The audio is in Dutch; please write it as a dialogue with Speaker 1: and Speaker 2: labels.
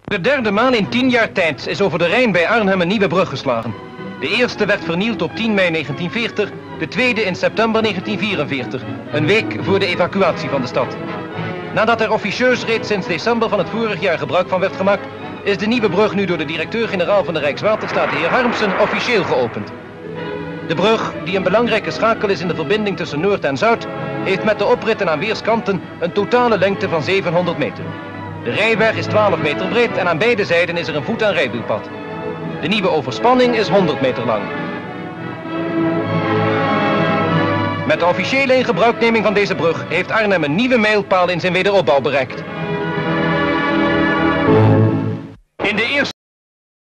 Speaker 1: De derde maal in 10 jaar tijd is over de Rijn bij Arnhem een nieuwe brug geslagen. De eerste werd vernield op 10 mei 1940, de tweede in september 1944, een week voor de evacuatie van de stad. Nadat er officieus reeds sinds december van het vorig jaar gebruik van werd gemaakt, is de nieuwe brug nu door de directeur-generaal van de Rijkswaterstaat, de heer Harmsen, officieel geopend. De brug, die een belangrijke schakel is in de verbinding tussen Noord en Zuid, heeft met de opritten aan weerskanten een totale lengte van 700 meter. De rijweg is 12 meter breed en aan beide zijden is er een voet- en rijwielpad. De nieuwe overspanning is 100 meter lang. Met de officiële ingebruikneming van deze brug heeft Arnhem een nieuwe mijlpaal in zijn wederopbouw bereikt. In de eerste